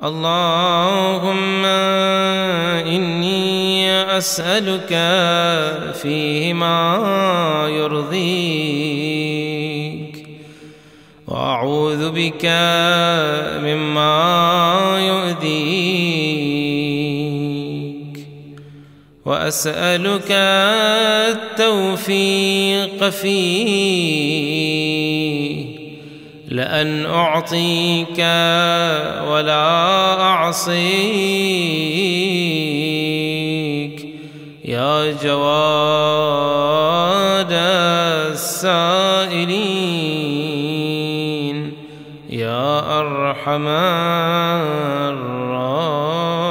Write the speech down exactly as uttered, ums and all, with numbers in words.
اللهم إني أسألك فيه ما يرضيك، وأعوذ بك مما يؤذيك، وأسألك التوفيق فيه، لأن أعطيك ولا أعصيك يا جواد السائلين يا أرحم الراحمين.